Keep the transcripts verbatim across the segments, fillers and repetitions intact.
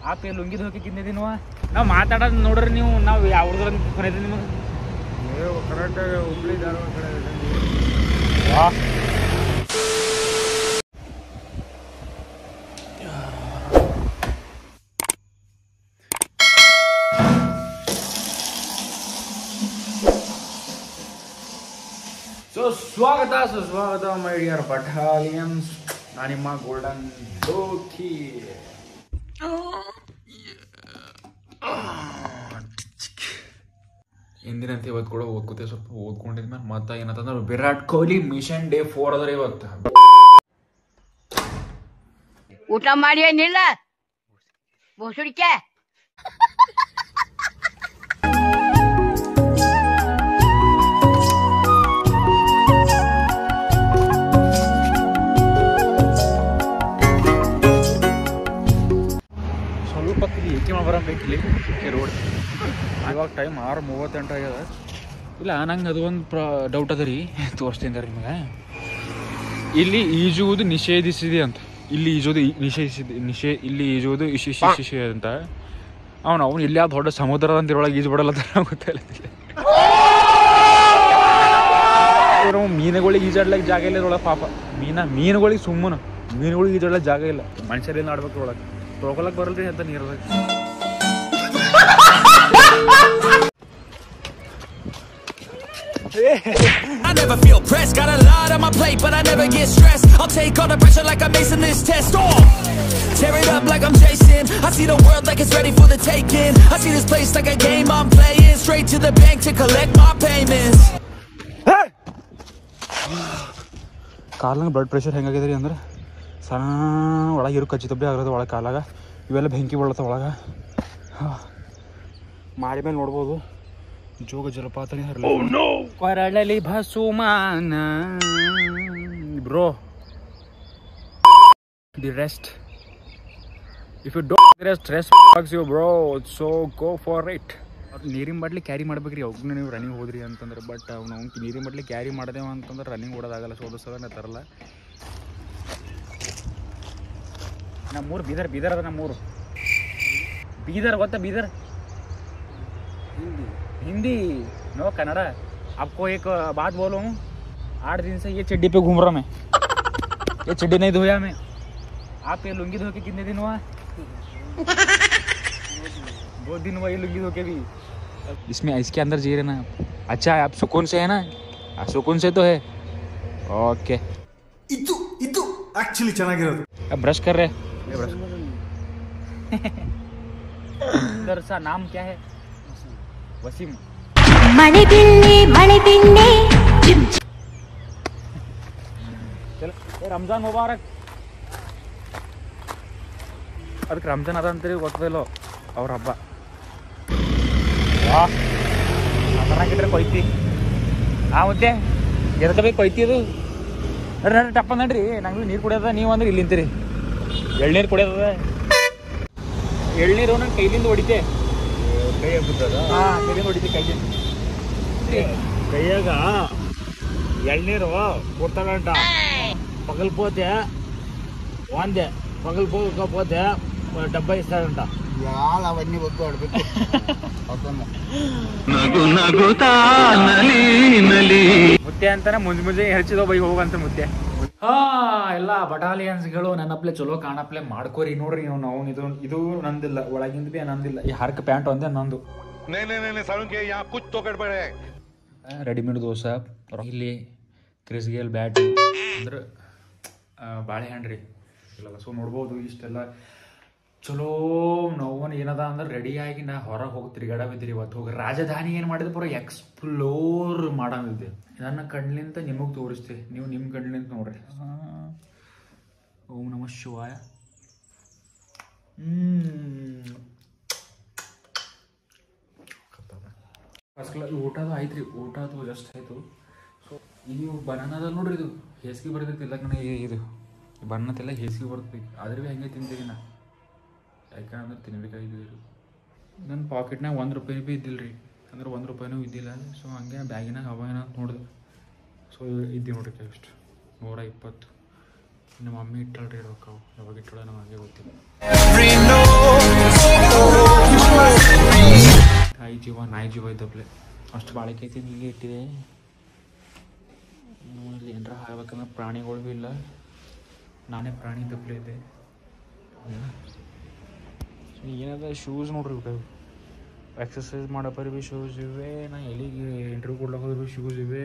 आप ये लुंगी धोके कितने दिन हुआ ನಾವು ಮಾತಾಡೋದು ನೋಡ್ರಿ ನೀವು ನಾವು ಯಾವ ಹುಡುಗರ ಕೊನೆದ ನಿಮಗೆ ನೀವು ಕರೆಕ್ಟ್ ಹುಬ್ಳಿ ಧಾರವಾಡ ಕಡೆ ವಾ ಸೊ ಸ್ವಾಗತ ಸುಸ್ವಾಗತ ಮೈ ಡಿಯರ್ ಬಟಾಲಿಯನ್ಸ್ ನಾನು ನಿಮ್ಮ ಗೋಲ್ಡನ್ ಲೋಕಿ ಎಂದಿನಂತೆ ಇವತ್ತು ಕೂಡ ಓದ್ಕೋತೆ ಸ್ವಲ್ಪ ಓದ್ಕೊಂಡಿದ್ಮೇಲೆ ಮತ್ತೆ ಏನಂತಂದ್ರೆ Virat Kohli mission day four ಅದ್ರ ಇವತ್ತು ಊಟ ಮಾಡಿ ಏನಿಲ್ಲ ಬೋಸುಡಿಕೆ ಸ್ವಲ್ಪ ಏಕೆ ಬರಬೇಕಿಲ್ಲಿ ರೋಡ್ ಇವಾಗ ಟೈಮ್ ಆರು ಮೂವತ್ತೆಂಟು ಆಗ್ಯದ ಇಲ್ಲ ನಂಗೆ ಅದು ಒಂದು ಪ್ರ ಡೌಟ್ ಅದ ರೀ ತೋರಿಸ್ತೀನಿ ರೀ ನಿಮಗೆ ಇಲ್ಲಿ ಈಜುವುದು ನಿಷೇಧಿಸಿದೆ ಅಂತ ಇಲ್ಲಿ ಈಜುವುದು ನಿಷೇಧಿಸಿದೆ ನಿಷೇ ಇಲ್ಲಿ ಈಜುವುದು ಇಶಿಶಿಶಿ ಅಂತ ಅವನು ಅವನು ಇಲ್ಲಿ ಯಾವ ದೊಡ್ಡ ಸಮುದ್ರದ ಅಂತ ಇರೊಳಗೆ ಈಜು ಬಿಡಲ್ಲ ಗೊತ್ತಿಲ್ಲ ನಾವು ಮೀನುಗಳಿಗೆ ಈಜಾಡ್ಲಿಕ್ಕೆ ಜಾಗ ಇಲ್ಲ ಇದ್ರೊಳಗೆ ಪಾಪ ಮೀನ ಮೀನುಗಳಿಗೆ ಸುಮ್ಮನೆ ಮೀನುಗಳಿಗೆ ಈಜಾಡ್ಲಿಕ್ಕೆ ಜಾಗ ಇಲ್ಲ ಮನುಷ್ಯರಿಂದ ಆಡ್ಬೇಕು ಒಳಗೆ ತೊಳ್ಕೊಳಕ್ ಬರಲ್ರಿ ಅಂತ ನೀರು I never feel pressed, got a lot on my plate, but I never get stressed. I'll take all the pressure like I'm acing this test. Oh, tear it up like I'm Jason. I see the world like it's ready for the taking. I see this place like a game I'm playing. Straight to the bank to collect my payments. ಕಾಲಾಗ blood pressure ಹೆಂಗಾಗಿದೆ ರೀ ಅಂದ್ರೆ ಸಣ್ಣ ಒಳಗೆ ಇರು ಕಚ್ಚಿ ತಬ್ಬಿ ಆಗಿರೋದು ಒಳಗೆ ಕಾಲಾಗ ಇವೆಲ್ಲ ಬೆಂಕಿ ಬೀಳತ್ತ ಒಳಗೆ ಮಾಡಿ ಮೇಲೆ ನೋಡ್ಬೋದು ಜೋಗ ಜಲಪಾತನೇ ಕೊರಳಲಿ ಭಸುಮಾನ bro the rest if you don't rest rest fox you bro so go for it ನೀರಿನ ಬಾಟ್ಲಿ ಕ್ಯಾರಿ ಮಾಡ್ಬೇಕ್ರಿ ಅವ್ನ ನೀವು ರನ್ನಿಂಗ್ ಹೋದ್ರಿ ಅಂತಂದ್ರೆ ಬಟ್ ಅವ್ನು ನೀರಿನ ಬಾಟ್ಲಿ ಕ್ಯಾರಿ ಮಾಡ್ದೇವ ಅಂತಂದ್ರೆ ರನ್ನಿಂಗ್ ಓಡೋದಾಗಲ್ಲ ಸೋದ ಸಲ ತರಲ್ಲ ನಮ್ಮೂರು ಬೀದರ್ ಬೀದರ್ ಅದ ನಮ್ಮೂರು ಬೀದರ್ ಗೊತ್ತಾ ಬೀದರ್ हिंदी नो कन्नड़ा आपको एक बात बोलूं आठ दिन से ये चड्डी पे घूम रहा मैं ये चड्डी नहीं धोया मैं आप ये लुंगी धो के कितने दिन हुआ दो दिन हुआ ये लुंगी धो के भी इसमें इसके अंदर जी रहे ना अच्छा आप सुकून से है ना आप सुकून से तो है ओके इतु इतु एक्चुअली ಚೆನ್ನಾಗಿರೋದು अब ब्रश कर रहे ये ब्रश इधर सा नाम क्या है वसीम मणि बिल्ली मणि बिल्ली चलो रमजान मुबारक ಅದಕ್ಕೆ ರಂಜಾನ್ ಅದ ಅಂತೇಳಿ ಗೊತ್ತಿಲ್ಲೋ ಅವ್ರ ಹಬ್ಬ ವಾ ಅದನ್ನಾಗಿಟ್ರೆ ಕೊಯ್ತಿ ಆ ಮುದ್ದೆ ಎದಕ್ಕೆ ಬೇಕು ಕೊಯ್ತಿ ಅದು ನಡ್ರಿ ನಡ್ರಿ ಟಪ್ಪ ನಡ್ರಿ ನಂಗೆ ನೀರು ಕುಡಿಯೋದ ನೀವು ಅಂದ್ರೆ ಇಲ್ಲಿ ನಿಂತೀರಿ ಎಳ್ನೀರು ಕುಡಿಯೋದ ಎಳ್ನೀರು ನನ್ನ ಕೈಲಿಂದ ಹೊಡಿತೆ ಕೈಯಾಗ ಬಿದ್ದದ ಹಾಂ ಕೈಲಿಂದ ಹೊಡಿತೆ ಕೈಗೆ ಕೈಯಾಗ ಎಳ್ನೀರು ಕೊಡ್ತಾರಂಟ పగలిపోతే వందే పగలిపోకపోతే డెబ్బై ఇస్తాడంట ಯಾಲ್ ಅವన్నీ ಒತ್ತು ಆಡ್ಬೇಕು ಮುದ್ದೆ ಅಂತಾನೆ ಮುಂಜೆ ಮುಂಜೆ ಹೆಚ್ಚಿದೋ ಬೈ ಹೋಗಂತ ಮುದ್ದೆ ಹಾ ಎಲ್ಲ ಬಟಾಲಿಯನ್ಸ್ಗಳು ನನ್ನಪ್ಲೆ ಚಲೋ ಕಾಣಪ್ಲೆ ಮಾಡ್ಕೋರಿ ನೋಡ್ರಿ ನೀವು ನಾವು ಇದು ಇದು ನಂದಿಲ್ಲ ಒಳಗಿಂದ ಬಿ ನಂದಿಲ್ಲ ಈ ಹರ್ಕ ಪ್ಯಾಂಟ್ ಒಂದೇ ನಂದು ರೆಡಿಮೇಡ್ ದೋಸೆ ಇಲ್ಲಿ ಕ್ರಿಸ್ಗೇಲ್ ಬ್ಯಾಟ್ ಅಂದ್ರೆ ಬಾಳೆಹಣ್ಣು ರೀ ಇಲ್ಲ ಸೊ ನೋಡ್ಬೋದು ಇಷ್ಟೆಲ್ಲ ಚಲೋ ನೋವನ್ ಏನದ ಅಂದ್ರೆ ರೆಡಿಯಾಗಿ ನಾ ಹೊರಗೆ ಹೋಗಿ ತಿರುಗಾಡಬಿದ್ದೀರಿ ಇವತ್ತು ಹೋಗಿ ರಾಜಧಾನಿ ಏನು ಮಾಡಿದೆ ಪೂರ ಎಕ್ಸ್ಪ್ಲೋರ್ ಮಾಡೋದಿದ್ದೆ ನನ್ನ ಕಣ್ಲಿಂತ ನಿಮಗೆ ತೋರಿಸ್ತೆ ನೀವು ನಿಮ್ಮ ಕಣ್ಲಿಂತ ನೋಡ್ರಿ ಓಂ ನಮಃ ಶಿವಾಯ ಹ್ಮ್ ಫಸ್ಟ್ ಕ್ಲಾಸ್ ಊಟದು ಆಯ್ತು ರೀ ಊಟ ಅದು ಜಸ್ಟ್ ಆಯಿತು ಸೊ ಇದು ಬನಾನದ ನೋಡ್ರಿ ಇದು ಹೇಸಿಗೆ ಬರ್ತೈತಿಲ್ಲ ಕಣ ಇದು ಬನ್ನತ್ತೆಲ್ಲ ಹೇಸಿಗೆ ಬರ್ತೈತಿ ಆದ್ರೆ ಭೀ ಹಂಗೆ ತಿಂತೀರಿ ನಾ ಯಾಕಂದ್ರೆ ತಿನ್ಬೇಕಾಗಿದ್ದು ಇದು ನನ್ನ ಪಾಕೆಟ್ನಾಗ ಒಂದು ರೂಪಾಯಿ ಭೀ ಇದ್ದಿಲ್ಲ ರೀ ಅಂದ್ರೆ ಒಂದು ರೂಪಾಯಿನೂ ಇದ್ದಿಲ್ಲ ಸೊ ಹಂಗೆ ಬ್ಯಾಗಿನಾಗ ಅವ ಏನೋ ನೋಡಿದೆ ಸೊ ಇದ್ದು ನೋಡ್ರಿ ಎಷ್ಟು ನೂರ ಇಪ್ಪತ್ತು ನಮ್ಮ ಮಮ್ಮಿ ಇಟ್ಟಳ್ರಿ ರೊಕ್ಕ ಯಾವಾಗ ಇಟ್ಟಳ ನಮಗೆ ಗೊತ್ತಿಲ್ಲ ನಾಯಿ ಜೀವ ಐತಪ್ಲೆ ಅಷ್ಟು ಬಾಳಿಕೆ ಐತಿ ಹೀಗೆ ಇಟ್ಟಿದೆ. ಇಲ್ಲಿ ಏನರ ಹಾಕ್ಬೇಕಂದ್ರೆ ಪ್ರಾಣಿಗಳು ಭೀ ಇಲ್ಲ, ನಾನೇ ಪ್ರಾಣಿ ತಪ್ಪಲೆ ಇದೆ. ಏನದ ಶೂಸ್ ನೋಡ್ರಿ ಬೇಕು, ಎಕ್ಸಸೈಸ್ ಮಾಡಪ್ಪ ಭೀ ಶೂಸ್ ಇವೆ, ನಾ ಎಲ್ಲಿಗೆ ಇಂಟರ್ವ್ಯೂ ಕೊಡ್ಲಕ್ಕೆ ಹೋದ್ರೆ ಭೀ ಶೂಸ್ ಇವೆ.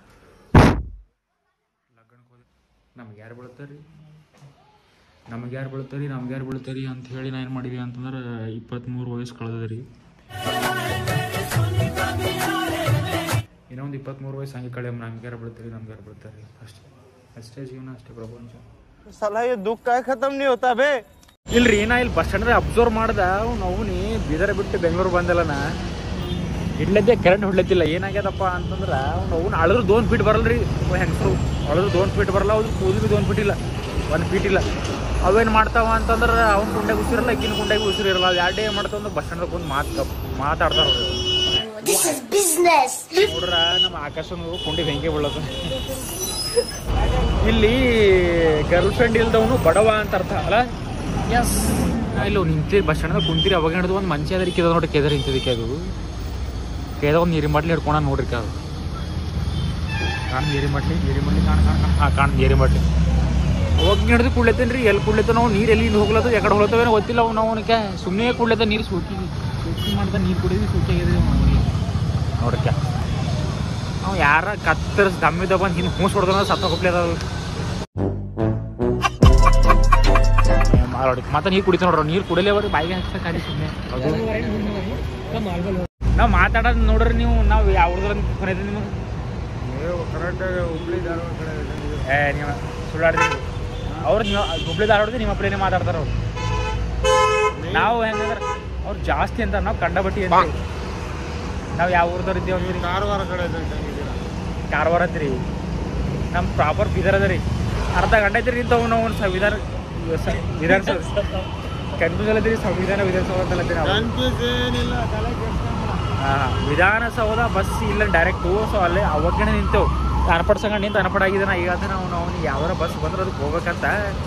ಲಗ್ನಕ್ಕೆ ಹೋದ್ರೆ ನಮ್ಗೆ ಯಾರು ಬೀಳ್ತಾರೆ ರೀ ನಮ್ಗೆ ಯಾರು ಬೀಳ್ತಾರೆ ರೀ ನಮ್ಗೆ ಯಾರು ಬೀಳ್ತಾರೆ ರೀ ಅಂತ ಹೇಳಿ ನಾ ಏನು ಮಾಡಿದ್ವಿ ಅಂತಂದ್ರೆ ಇಪ್ಪತ್ತ್ಮೂರು ವಯಸ್ಸು ಕಳೆದ ರೀ. ಇನ್ನೊಂದು ಇಪ್ಪತ್ತ್ಮೂರು ವಯಸ್ಸು ಹಂಗೆ ಕಳೆ ನಮ್ಗೆ ಯಾರು ಬೀಳ್ತಾರೆ ನಮ್ಗೆ ಯಾರು ಬೀಳ್ತಾರೆ ರೀ ಅಷ್ಟೇ ಅಷ್ಟೇ ಜೀವನ, ಅಷ್ಟೇ ಪ್ರಪಂಚ. ಸಲಾ ये दुख का खत्म नहीं होता बे. ಇಲ್ರಿ ನಾ ಇಲ್ಲಿ ಬಸ್ ಸ್ಟ್ಯಾಂಡ್ ಅಬ್ಸರ್ವ್ ಮಾಡ್ದ ಅವ್ನು ಅವನಿ ಬೀದರ್ ಬಿಟ್ಟು ಬೆಂಗಳೂರು ಬಂದಲ್ಲನ ಇಡ್ಲದ್ದೆ ಕರೆಂಟ್ ಹೊಡ್ಲತ್ತಿಲ್ಲ. ಏನಾಗ್ಯದಪ್ಪ ಅಂತಂದ್ರೆ ಅವ್ನು ಅವ್ನು ಅಳದ್ರು ದೋನ್ ಫೀಟ್ ಬರಲ್ರಿ ಹೆಂಗಸರು, ಅಳದ್ರು ದೋನ್ ಫೀಟ್ ಬರಲ್ಲ, ಅವ್ರು ಕೂದಲು ಭೀ ದೋನ್ ಫೀಟ್ ಇಲ್ಲ, ಒಂದು ಫೀಟ್ ಇಲ್ಲ. ಅವೇನು ಮಾಡ್ತಾವ ಅಂತಂದ್ರೆ ಅವ್ನ ಕುಂಡೆಗೆ ಉಸಿರಲ್ಲ, ಇಕ್ಕಿನ ಕುಂಡೆಗೆ ಉಸಿರು ಇರಲ್ಲ. ಅದು ಎರಡೇ ಮಾಡ್ತಾವ ಅಂದ್ರೆ ಬಸ್ ಸ್ಟ್ಯಾಂಡ್ದಾಗ ಒಂದು ಮಾತು ಮಾತಾಡ್ತಾರ ನೋಡ್ರ. ನಮ್ಮ ಆಕಾಶನು ಕುಂಡಿ ಬೆಂಕಿ ಬೀಳೋದು. ಇಲ್ಲಿ ಗರ್ಲ್ ಫ್ರೆಂಡ್ ಇಲ್ದವನು ಬಡವ ಅಂತ ಅರ್ಥ ಅಲ್ಲ. ಎಸ್ ಇಲ್ಲ ನಿಂತೀರಿ ಬಸ್ ಸ್ಟ್ಯಾಂಡ್ದಾಗ ಕುಂತೀರಿ, ಅವಾಗ ಹಿಡಿದು ಒಂದು ಮಂಚ ಅದಕ್ಕೆ ಕೆದ ನೋಡಿ ಕೆದರ್ ನಿಂತಿದ್ದಕ್ಕೆ ಅದು ಕೆದ ಒಂದು ನೀರಿ ಮಟ್ಲಿ ಹಿಡ್ಕೊಳ ನೋಡ್ರಿ ಅದು ಕಾಣ್ ನೀರಿ ಮಟ್ಲಿ ನೀರಿ ಮಟ್ಲಿ ಕಾಣ ಕಾಣ ಹಾಂ ಕಾಣ್ ನೀರಿ ಮಟ್ಲಿ ಅವಾಗ ಹಿಡಿದು ಕುಡ್ಲತ್ತೇನೆ ರೀ. ಎಲ್ಲಿ ಕುಡ್ಲತ್ತ ನಾವು ನೀರು ಎಲ್ಲಿ ಹೋಗ್ಲತ್ತ ಯಾಕಡೆ ಹೋಗ್ಲತ್ತವೇನೋ ಗೊತ್ತಿಲ್ಲ. ಅವ್ನು ಅವನಿಗೆ ಸುಮ್ಮನೆ ಕುಡ್ಲತ್ತ ನೀರು ಸೂಕಿ ಸೂಕಿ ಮಾಡ್ತಾ ನೀರು ಕುಡಿದ್ವಿ ಸೂಕಿ ಆಗಿದೆ ನೋಡ್ರಿಕ. ಅವ್ ಯಾರ ಕತ್ತರಿಸಿ ದಮ್ಮಿದ ಬಂದು ಹಿಂಗೆ ಹೂಸ್ ಹೊಡ್ದ ಸತ್ತ ಹೋಗ್ಲಿ ಅದಾವ ಮತ್ತೆ ನೀರು ಕುಡಿತ ನೋಡ್ರಿ. ನೀರು ಕುಡಿಲೇ ಅವ್ರಿ ಬಾಯಿಗೆ ಹಾಕ್ತಾ ಖಾಲಿ ಸುಮ್ಮನೆ ನಾವು ಮಾತಾಡೋದು ನೋಡ್ರಿ. ನೀವು ನಾವು ಯಾವ್ದ್ರ ಕೊನೆದ ನಿಮಗೆ ಏ ನೀವು ಸುಳ್ಳಾಡ್ತೀವಿ ಅವ್ರು ಹುಬ್ಳಿ ಧಾರವಾಡದ ನಿಮ್ಮ ಪ್ಲೇನೆ ಮಾತಾಡ್ತಾರ ಅವ್ರು. ನಾವು ಹೆಂಗಂದ್ರೆ ಅವ್ರು ಜಾಸ್ತಿ ಅಂತ ನಾವು ಕಂಡಬಟ್ಟಿ ಅಂತ. ನಾವು ಯಾವ ಊರ್ದವ್ರು ಇದ್ದೇವೆ ಅಂದ್ರಿ? ಕಾರವಾರ ಕಡೆ ಕಾರವಾರ ಅಂತೀರಿ. ನಮ್ಮ ಪ್ರಾಪರ್ ಬೀದರ್ ಅದ ರೀ. ಅರ್ಧ ಗಂಟೆ ಐತ್ರಿ ನಿಂತವು ನಾವು ಒಂದು ಸಂವಿಧಾನ ವಿಧಾನಸೌಧ ಕನ್ಫ್ಯೂಸ್ ಅಲ್ಲತ್ತೀರಿ. ಸಂವಿಧಾನ ವಿಧಾನಸೌಧ ಅಂತಲತ್ತೀರಿ ನಾವು. ಹಾಂ ವಿಧಾನಸೌಧ ಬಸ್ ಇಲ್ಲ ಡೈರೆಕ್ಟು. ಸೊ ಅಲ್ಲೇ ಅವಾಗಣೆ ನಿಂತೇವು ಅನ್ಪಡ್ ಸಂಗಡ ನಿಂತು ಅನ್ಪಡ್ ಆಗಿದ್ದಾನೆ. ಈಗ ಅಂದ್ರೆ ನಾವು ನಾವು ಯಾವ್ದಾರ ಬಸ್ ಬಂದ್ರೆ ಅದಕ್ಕೆ ಹೋಗ್ಬೇಕಂತ.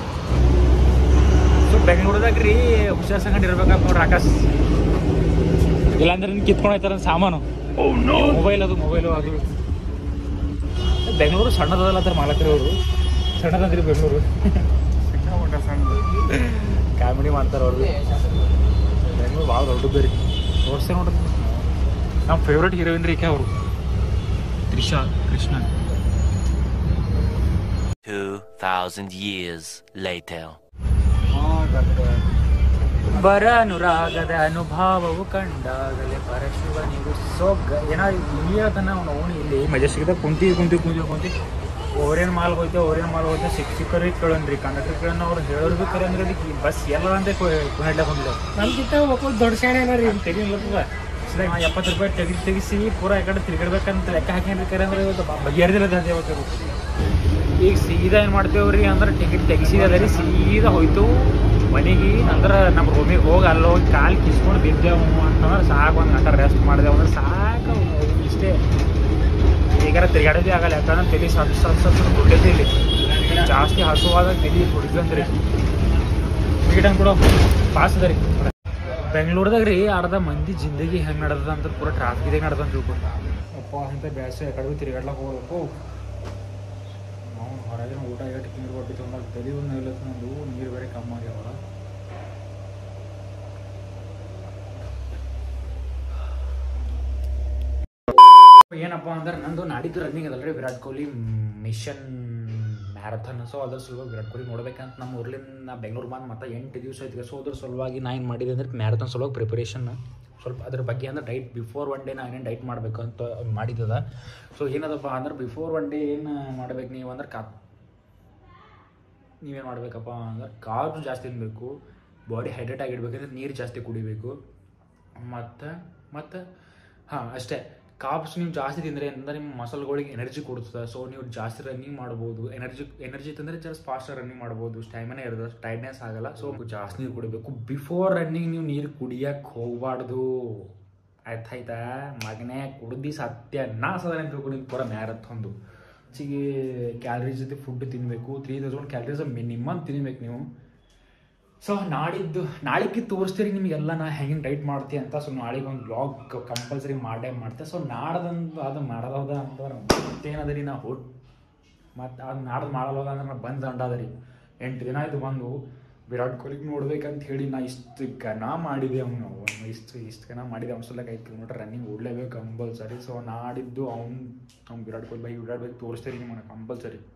ಸೊ ಬೆಂಗಳೂರದಾಗ ರೀ ಹುಷಾರ್ ಸಂಗಡ ಇರ್ಬೇಕಂತ ನೋಡ್ರಿ ಆಕಾಶ್. ಇಲ್ಲಾಂದ್ರೆ ನಿನ್ ಕಿತ್ಕೊಂಡು ಹೋಯ್ತಾರ ಸಾಮಾನು, ಮೊಬೈಲ್ ಅದು ಮೊಬೈಲು ಅದು. ಬೆಂಗಳೂರು ಸಣ್ಣದಲ್ಲ ಅಂತಾರೆ ಮಾಲಕರಿ ಅವರು. ಸಣ್ಣದಂದ್ರಿ ಬೆಂಗಳೂರು, ಕಾಮಿಡಿ ಮಾಡ್ತಾರೆ ಅವ್ರು. ಬೆಂಗಳೂರು ಭಾಳ ದೊಡ್ಡದು ರೀ. ನೋಡ್ಸೇ ನೋಡ್ರಿ ನಮ್ಮ ಫೇವ್ರೇಟ್ ಹೀರೋಯಿನ್ ರೀ ಈಕೆ ಅವರು, Trisha Krishna. two thousand years later. ಬರ ಅನುರಾಗದ ಅನುಭಾವವು ಕಂಡಾಗಲೇ ಪರಶಿವನಿಗೂ ಸೊಗ್ಗ ಏನಾದ್ರು ಇಲ್ಲಿಯತನ ಅವನು ಇಲ್ಲಿ ಮೆಜೆಸ್ಟಿಕ್ದಾಗ ಕುಂತಿ ಕುಂತಿ ಕುಂತಿ ಕುಂತಿ ಓರೇನು ಮಾಲ್ ಹೋಯ್ತೆ ಓರೇನು ಮಾಲ್ ಹೋಯ್ತೆ ಸಿಕ್ ಸಿಕ್ಕರಿಗೆ ಕೇಳನ್ರಿ ಕಂಡಕ್ಟರ್ ಕೇಳೋಣ. ಅವ್ರು ಹೇಳೋರು ಭೀ ಕರೆ ಅಂದ್ರೆ ಅದಕ್ಕೆ ಬಸ್ ಎಲ್ಲ ಅಂತ ಕುಣಿಡ್ಲಕ್ಕೆ ಬಂದಿಲ್ಲ. ನಮ್ಗಿಂತ ದೊಡ್ಡ ಶಾಣೆ ರೀ ತೆಗಿಲತ್ತದ ಎಪ್ಪತ್ತು ರೂಪಾಯಿ ತೆಗಿ ತೆಗಿಸಿ ಪೂರ ಈ ಕಡೆ ತಿರ್ಗಿಡ್ಬೇಕಂತ ಲೆಕ್ಕ ಹಾಕೇನ್ರಿ ಕರೆ ಅಂದ್ರೆ ಇವತ್ತು ಬಗೆಹರಿದಿಲ್ಲ ದಂಧೆ ಇವತ್ತು. ಈಗ ಸೀದಾ ಏನು ಮಾಡ್ತೇವ್ರಿ ಅಂದ್ರೆ ಟಿಕೆಟ್ ತೆಗಿಸಿದ ರೀ ಸೀದಾ ಹೋಯ್ತು ಮನೆಗೆ. ಅಂದ್ರೆ ನಮ್ಮ ರೂಮಿಗೆ ಹೋಗಿ ಅಲ್ಲಿ ಹೋಗಿ ಕಾಲು ಕಿಸ್ಕೊಂಡು ಬಿದ್ದೇವು ಅಂತಂದ್ರೆ ಸಾಕು. ಒಂದು ಗಂಟೆ ರೆಸ್ಟ್ ಮಾಡಿದೆವು ಅಂದ್ರೆ ಸಾಕು ಇಷ್ಟೇ. ಈಗಾರ ತಿರ್ಗಾಡೋದೇ ಆಗಲ್ಲ, ಯಾಕಂದ್ರೆ ತಲೆ ಸತ್ ಸತ್ ಸತ್ ಕುಡಿತೈತಿ. ಇಲ್ಲಿ ಜಾಸ್ತಿ ಹಸುವಾದಾಗ ತಲೆ ಕುಡಿದಂತ್ರಿ. ಟಿಕೆಟ್ ಹಂಗೆ ಕೂಡ ಪಾಸ್ ಅದ ರೀ. ಬೆಂಗಳೂರದಾಗ ರೀ ಅರ್ಧ ಮಂದಿ ಜಿಂದಗಿ ಹೆಂಗೆ ನಡೆದ ಅಂತ ಪೂರ ಟ್ರಾಫಿಕ್ದಾಗ ನಡೆದಂತ ತಿಳ್ಕೊಂಡು ಅಪ್ಪ ಅಂತ ಬ್ಯಾಸ ಯಾಕಡೆ ತಿರ್ಗಾಡ್ಲಕ್ಕೆ ಹೋಗ್ಬೇಕು. ನಾವು ಹೊರಗಿನ ಊಟ ಎಷ್ಟು ನೀರು ಕೊಟ್ಟಿತ್ತು ಅಂದ್ರೆ ತಲೆ ಒಂದು ಇಲ್ಲತ್ತು ನಂದು ನೀರು ಬೇರೆ ಕಮ್ಮಿ ಆಗ್ಯಾವ. ಏನಪ್ಪ ಅಂದ್ರೆ ನಂದು ನಾಡಿದ್ದು ರನ್ನಿಂಗ್ ಅದಲ್ರಿ Virat Kohli mission marathon. So ಅದ್ರ ಸಲುವಾಗಿ ವಿರಾಟ್ ಕೊಹ್ಲಿ ನೋಡ್ಬೇಕಂತ ನಮ್ಮ ಊರ್ಲಿಂದ ನಾ ಬೆಂಗಳೂರು ಬಂದು ಮತ್ತೆ ಎಂಟು ದಿವಸ ಐತಿಗೆ. ಸೊ ಅದ್ರ ಸಲುವಾಗಿ ನಾ ಏನು ಮಾಡಿದೆ ಅಂದ್ರೆ ಮ್ಯಾರಥಾನ್ ಸಲುವಾಗಿ ಪ್ರಿಪರೇಷನ್ ಸ್ವಲ್ಪ ಅದ್ರ ಬಗ್ಗೆ ಅಂದ್ರೆ ಡೈಟ್ ಬಿಫೋರ್ ಒನ್ ಡೇ ನಾ ಏನೇನು ಡೈಟ್ ಮಾಡಬೇಕು ಅಂತ ಮಾಡಿದ್ದದ. ಸೊ ಏನದಪ್ಪ ಅಂದ್ರೆ ಬಿಫೋರ್ ಒನ್ ಡೇ ಏನು ಮಾಡ್ಬೇಕು ನೀವು ಅಂದ್ರೆ ಕಾ ನೀವೇನು ಮಾಡ್ಬೇಕಪ್ಪ ಅಂದ್ರೆ ಕಾರ್ಬ್ಸ್ ಜಾಸ್ತಿ ತಿನ್ನಬೇಕು, ಬಾಡಿ ಹೈಡ್ರೇಟ್ ಆಗಿಡ್ಬೇಕಂದ್ರೆ ನೀರು ಜಾಸ್ತಿ ಕುಡಿಬೇಕು. ಮತ್ತು ಮತ್ತು ಹಾಂ ಅಷ್ಟೇ. ಕಾರ್ಬ್ಸ್ ನೀವು ಜಾಸ್ತಿ ತಿಂದರೆ ಅಂದರೆ ನಿಮ್ಮ ಮಸಲ್ಗಳಿಗೆ ಎನರ್ಜಿ ಕೊಡ್ತದೆ. ಸೊ ನೀವು ಜಾಸ್ತಿ ರನ್ನಿಂಗ್ ಮಾಡ್ಬೋದು. ಎನರ್ಜಿ ಎನರ್ಜಿ ತಂದರೆ ಜಸ್ಟ್ ಫಾಸ್ಟಾಗಿ ರನ್ನಿಂಗ್ ಮಾಡ್ಬೋದು, ಸ್ಟ್ಯಾಮಿನಾ ಇರ್ತದೆ, ಟೈರ್ಡ್ನೆಸ್ ಆಗಲ್ಲ. ಸೊ ಜಾಸ್ತಿ ನೀರು ಕುಡಿಬೇಕು. ಬಿಫೋರ್ ರನ್ನಿಂಗ್ ನೀವು ನೀರು ಕುಡಿಯೋಕ್ಕೆ ಹೋಗಬಾರ್ದು ಆಯ್ತಾಯ್ತಾ ಮಗನೇ. ಕುಡ್ದು ಸತ್ಯ ನಾಸದ ಅಂತ ತಿಳ್ಕೊಂಡು ಪೂರ ಮ್ಯಾರಥಾನ್ದು ಹೆಚ್ಚಿಗೆ ಕ್ಯಾಲರೀಸ್ ಜೊತೆ ಫುಡ್ ತಿನ್ನಬೇಕು. ತ್ರೀ ತೌಸಂಡ್ ಕ್ಯಾಲರೀಸ್ ಮಿನಿಮಮ್ ತಿನ್ನಬೇಕು ನೀವು. ಸೊ ನಾಡಿದ್ದು ನಾಳೆಗೆ ತೋರಿಸ್ತೀರಿ ನಿಮಗೆಲ್ಲ ನಾ ಹೆಂಗೆ ಡೈಟ್ ಮಾಡ್ತೀವಿ ಅಂತ. ಸೊ ನಾಳೆಗೆ ಒಂದು ಬ್ಲಾಗ್ ಕಂಪಲ್ಸರಿ ಮಾಡೇ ಮಾಡ್ತೆ. ಸೊ ನಾಡ್ದಂದು ಅದು ಮಾಡೋದ ಅಂತಂದ್ರೆ ಮತ್ತೇನದ ರೀ ನಾ ಹೊಟ್ಟು ಮತ್ತು ಅದು ನಾಡ್ದು ಮಾಡಲ್ಲ ಅಂದ್ರೆ ನಾ ಬಂದು ದಂಡ ಅದ ರೀ. ಎಂಟು ದಿನ ಆಯಿತು ಬಂದು ವಿರಾಟ್ ಕೊಹ್ಲಿಗೆ ನೋಡ್ಬೇಕಂತ ಹೇಳಿ ನಾ ಇಷ್ಟು ಘನ ಮಾಡಿದೆ ಅವ್ನು ಅವ್ನು ಇಷ್ಟು ಇಷ್ಟು ಘನ ಮಾಡಿದೆ. ಅವ್ನು ಸಲಕ್ಕೆ ಐದು ಕಿಲೋಮೀಟರ್ ರನ್ನಿಂಗ್ ಓಡಲೇಬೇಕು ಕಂಪಲ್ಸರಿ. ಸೊ ನಾಡಿದ್ದು ಅವ್ನು ಅವ್ನು ವಿರಾಟ್ ಕೊಹ್ಲಿ ಬೈ ವಿರಾಟ್ ಬೈ ತೋರಿಸ್ತೀರಿ ನಿಮ್ಮನ್ನು ಕಂಪಲ್ಸರಿ.